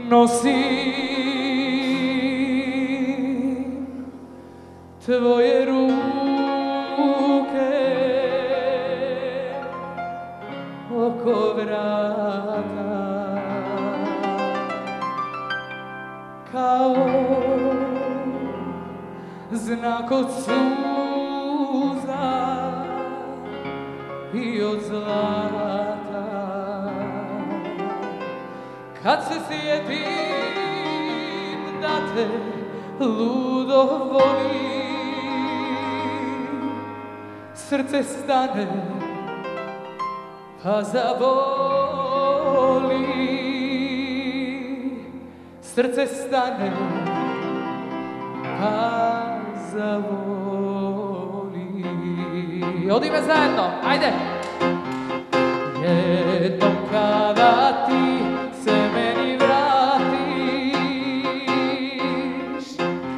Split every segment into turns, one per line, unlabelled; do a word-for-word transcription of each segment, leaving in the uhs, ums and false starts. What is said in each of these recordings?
Nosim tvoje ruke oko vrata kao znak od suza i od zlata. Kad se sjetim da te ludo volim, srce stane pa zavoli. Srce stane pa zavoli. Odime zajedno, ajde! Jednom kada ti se meni vratiš,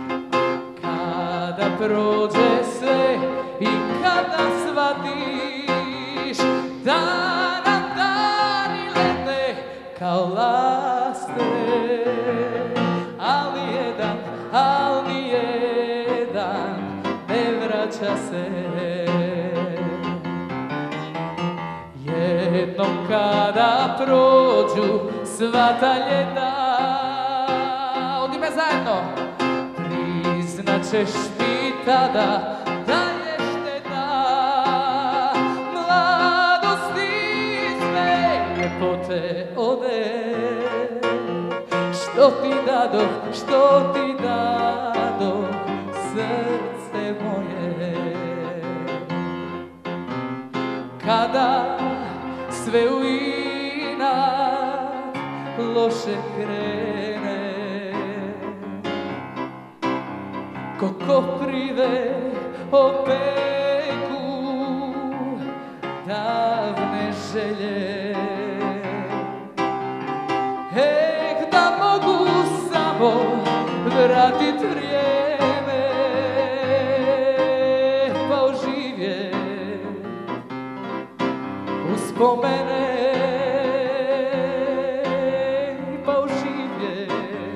kada prođe sve i kada shvatiš da nam dani lete kao laste, ali jedan, ali jedan ne vraća se. Jednom kada prođu sva ta ljeta, odime zajedno, priznaćeš mi tada da je šteta mladosti sve ljepote ode. Što ti dadoh, što ti dadoh, srce moje. Kada sve u inat loše krene, ko koprive opeku davne želje. Eh, da mogu samo vratit vrijeme pa oživjet uspomene, pa oživjet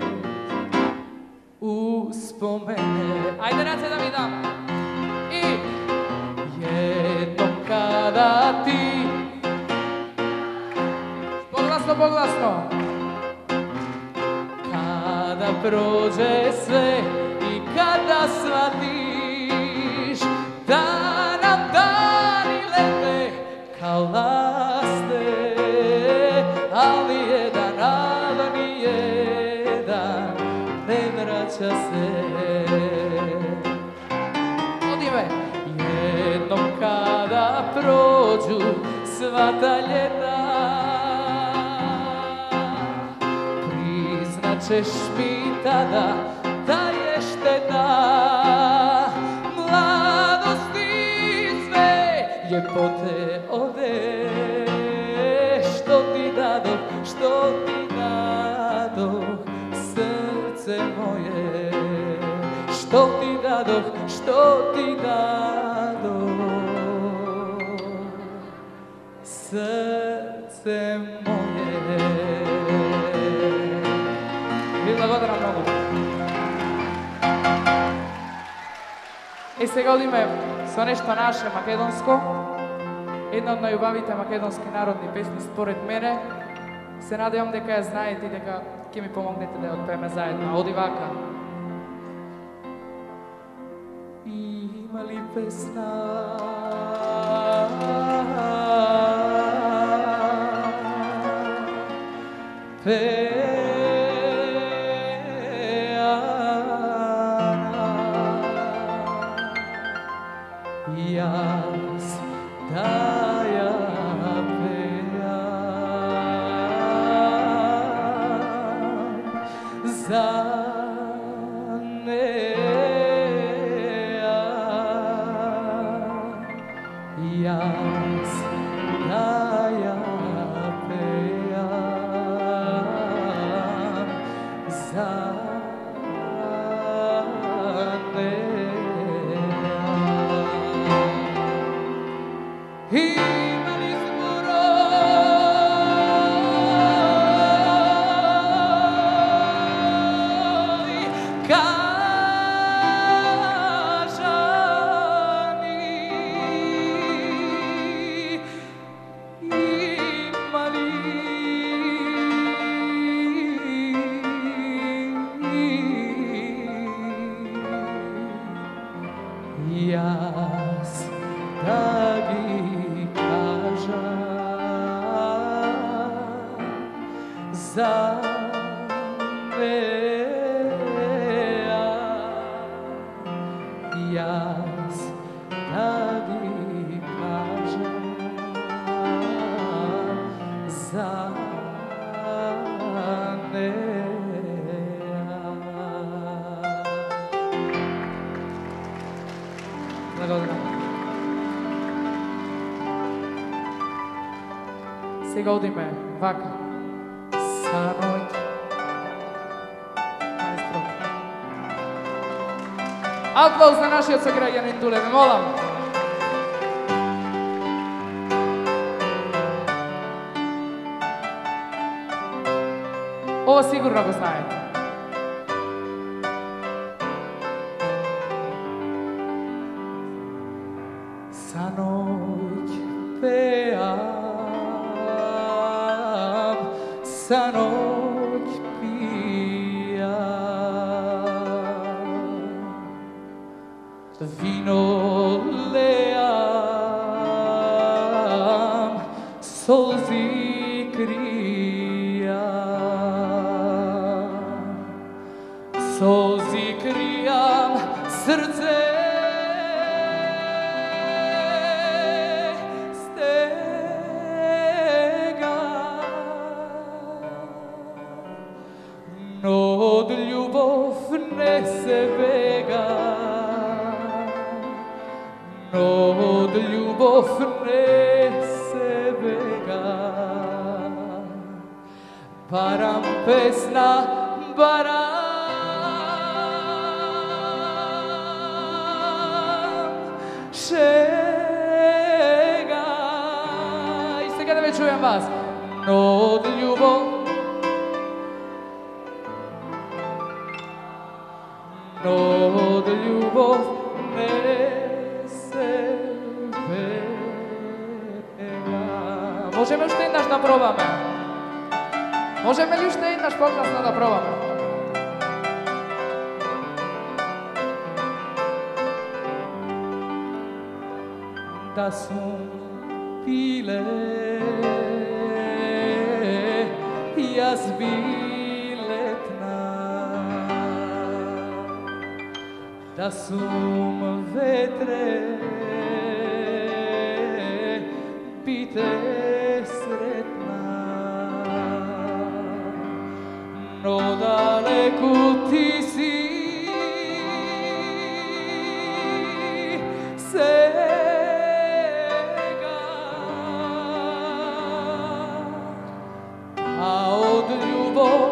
uspomene. Ajde, rad se da mi dam. I jednom kada ti, poglasno, poglasno, kada prođe sve i kada shvatiš da nam dani lete kao laste, ali jedan, ali ni jedan ne vraća se. Odime! Jednom kada prođu sva ta ljeta, priznaćeš mi tada da je šteta mladosti sve ljepote ode. Što ti dadoh, što ti dadoh, srce moje. Što ti dadoh, što ti dadoh, srce moje. Vi благодарам много. И сега одиме со нешто наше македонско. Една од најубавите македонски народни песни според мене. Се надевам дека ја знаете и дека ќе ми помогнете да ја отпееме заедно. Оди вака. Има ли песна jaz da ja pejam za neja, jaz da ja pejam za za me, jaz tebi kažem za me. Сега одиме вака, са ноќ. Маестро. Аплауз на нашиот сограѓанин Дуле, ме молам. Ова сигурно го знаете. Са ноќ пеам, sa noć pijam, vino lejam, solzi krijam, solzi krijam, srce od ljubov ne se bega, od ljubov ne se bega. Baram pesna, baram šega. I сега da me čujem vas. Od ljubov od ljubov ne se bega. Можеме уште еднаш да пробаме? Можеме ли уште еднаш покрасно да пробаме? Да сум пиле, јас билетна, da sum vetre, bite sretna, no daleku ti si sega, a od ljubov,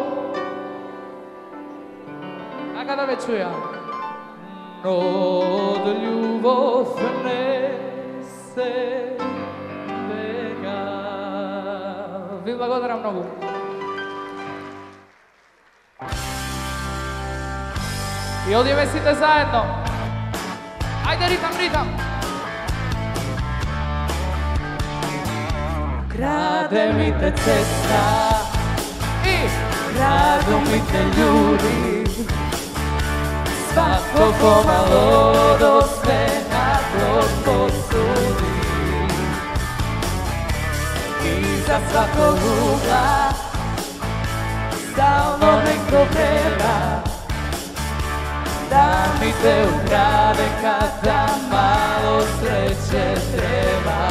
a kada me čujem, od ljubov ne se bega. Vi благодарам mnogo. I odjeme site zajedno. Ajde ritam, ritam. Krade mi te cesta i kradu mi te ljudi. Svako pomalo do smena dok posudi. Iza svakog ugla stalno neko vreba da mi te ukrade kada malo sreće treba.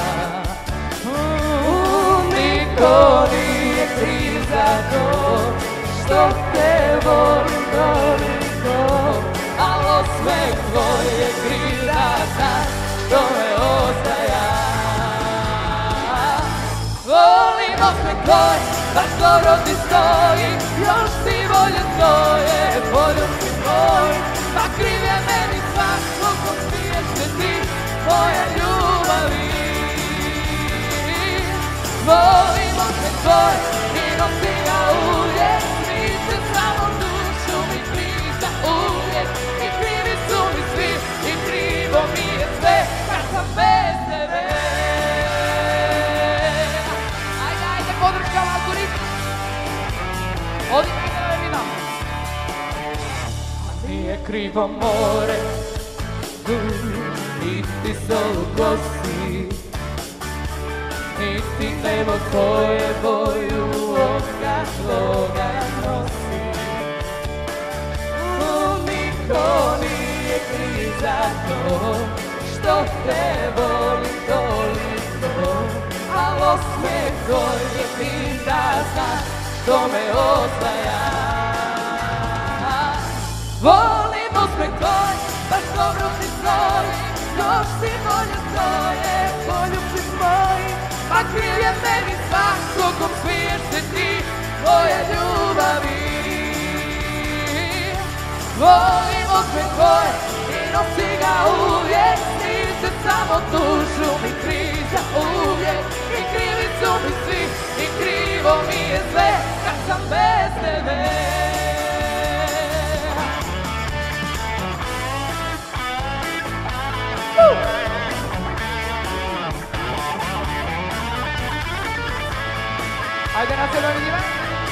Niko nije kriv za to što te volim toliko, al osmeh tvoj je kriv za znaš što me ostaja. Volim osmeh tvoj, baš dobro ti stoji, još ti volje tvoje, poljubci tvoj, pa kriv je meni svako ko smiješ me ti, moja ljubavi. Volim osmeh tvoj i nosim ga uvijek, smiće samo dušu mi priča uvijek. I krivi su mi svi i krivo mi je sve kad sam bez tebe. Ajde, ajde, podrška malku ritmu. Odi ajde da me vidim. Nije krivo more, niti sol u kosi, niti nebo koje boju oka tvoje. dok te volim toliko, a osmeh tvoj mi pita znaš što me osvaja. Volim osmeh tvoj, baš dobro ti stoji, još si bolje stoje, poljubci moji, pa kriv je meni svako kom smiješ se ti, moje ljubavi. Volim osmeh tvoj i nosi ga uvijek, snise samo dušu mi križa uvijek, i krivi su mi svi, i krivo mi je sve, kad sam bez tebe. Ajde na sebe vidimo.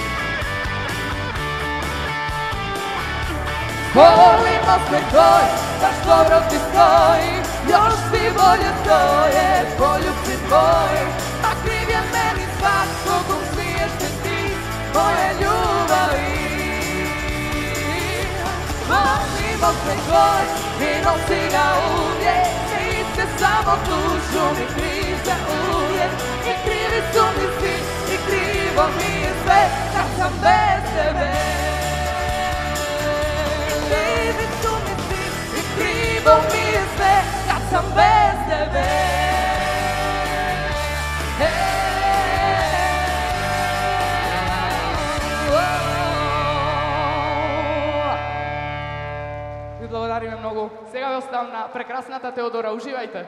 Volim osmeh tvoj, baš dobro ti stoji, još svi bolje stoje, poljubci tvoji, a kriv je meni svatko kom smiješ se ti, moje ljubavi. Volim osmeh tvoj i nosi ga uvijek, snise samo dušu mi križe uvijek, i krivi su mi svi, i krivo mi je sve, kad sam bez tebe. Krivi su mi svi, i krivo mi je sve, kad sam bez tebe. Ви благодариме многу. Сега ви оставам на прекрасната Теодора. Уживајте.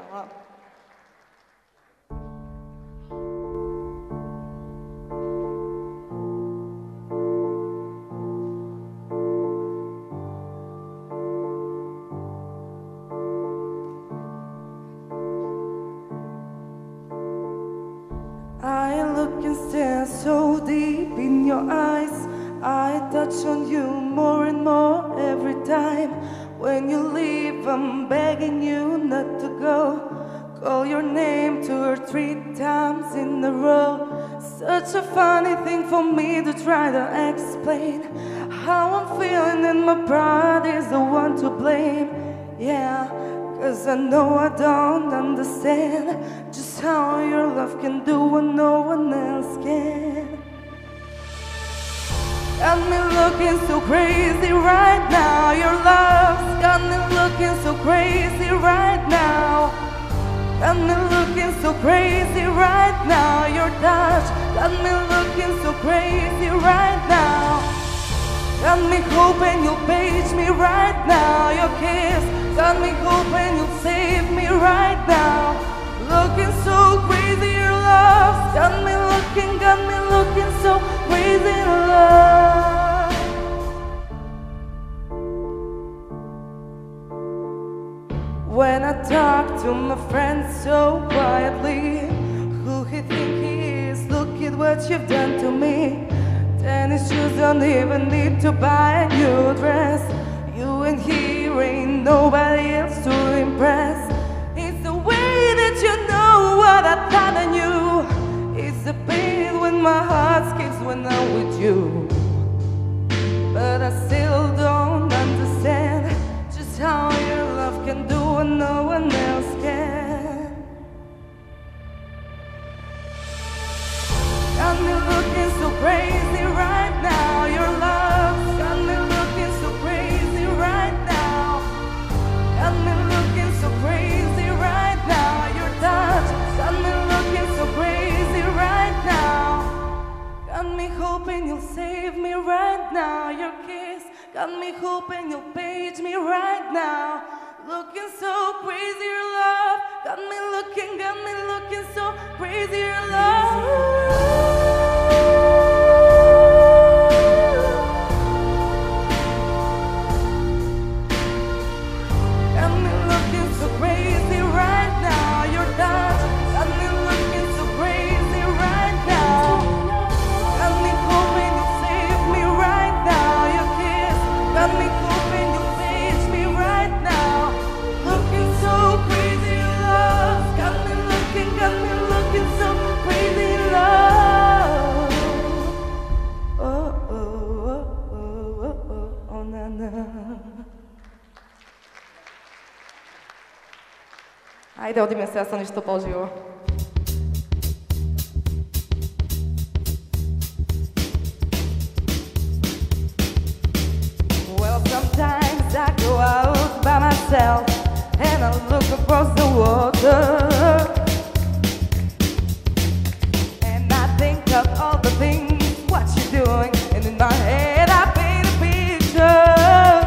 I look and stare so deep in your eyes. I touch on you more and more every time. When you leave, I'm begging you not to go. Call your name two or three times in a row. Such a funny thing for me to try to explain how I'm feeling, and my pride is the one to blame. Yeah, 'cause I know I don't understand just how your love can do what no one else can. Got me looking so crazy right now. Your love's got me looking so crazy right now. Got me looking so crazy right now. Your touch got me looking so crazy right now. Got me hoping you'll page me right now. Your kiss got me hoping you'll save me right now. Looking so crazy, your love's got me looking, got me looking so crazy in love. When I talk to my friends so quietly, who he think he is, look at what you've done to me. Tennis shoes don't even need to buy a new dress. You and he ain't nobody else to impress. It's the way that you know what I thought I knew. It's the pain when my heart skips when I'm with you. But I still don't understand just how your love can do what no one else can. Got me looking so crazy right now. Your love's got me looking so crazy right now. Got me looking so crazy right now. Your touch got me looking so crazy right now. Got me hoping you'll save me right now. Your kiss got me hoping you'll page me right now. Looking so crazy, your love got me looking, got me looking so crazy, your love. Got me looking so crazy right now. Your touch got me looking so crazy right now. Got me hoping you'll save me right now. Your kiss got me hoping you'll page me right now. Looking so crazy, your love got me looking, got me looking so crazy, love. Ajde, odime se, ja sam ništa poživo. Well, sometimes I go out by myself and I look across the water and I think of all the things what you're doing, and in my head I paint a picture.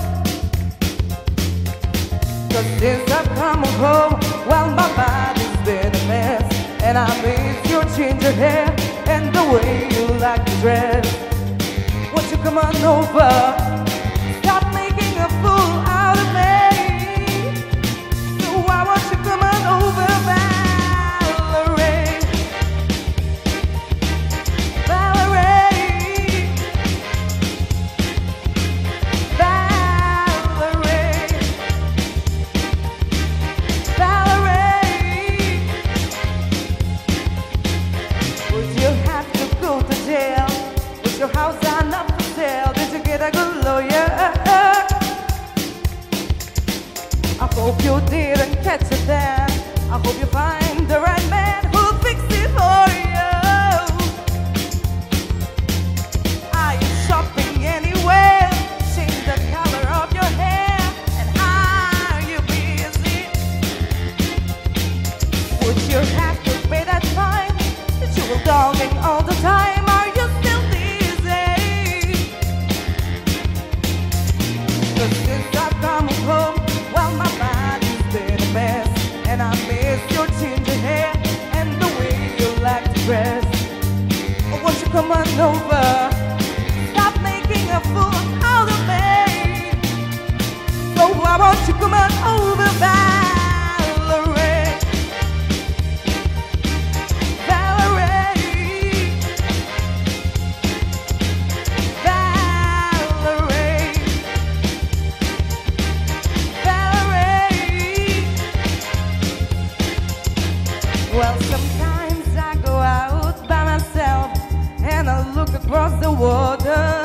Cause since I've come home, well, my body's been a mess, and I miss your ginger hair and the way you like to dress. Won't you come on over? Stop making a fool out of me. So why won't you come on over, Valerie? Valerie. Valerie. Valerie. Would you have to go to jail? Was your house not for sale? Did you get a good lawyer? I hope you didn't catch it then. I hope you find the right man who'll fix it for you. Are you shopping anywhere? Change the color of your hair. And are you busy? Would you have to pay that fine that you were dogging all the time? Are you still busy? Cause since I've come home, well, my body's been a mess, and I miss your ginger hair and the way you like to dress. Oh, won't you come on over? Stop making a fool out of me. So why won't you come on over, Valerie? Valerie. Valerie. Valerie. Well, sometimes I go out by myself and I look across the water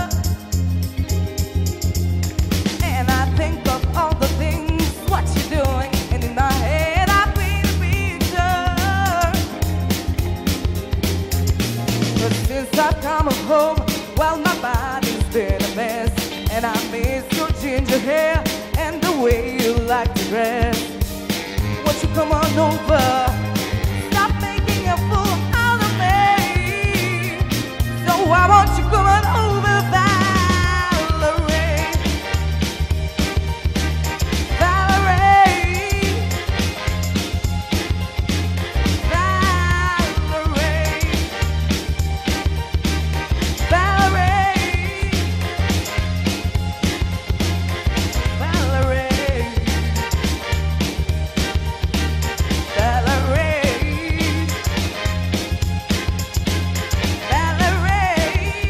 and I think of all the things what you're doing, and in my head I paint a picture. But since I've come home, well, my body's been a mess, and I miss your ginger hair and the way you like to dress. Won't you come on over? Stop making a fool out of me. So why won't you come on over, Valerie? Valerie. Valerie. Valerie. Valerie. Valerie. Valerie.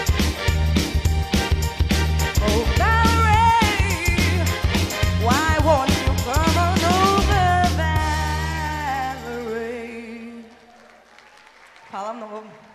Oh, Valerie. Why won't you come on over, Valerie? Hvala mnogo.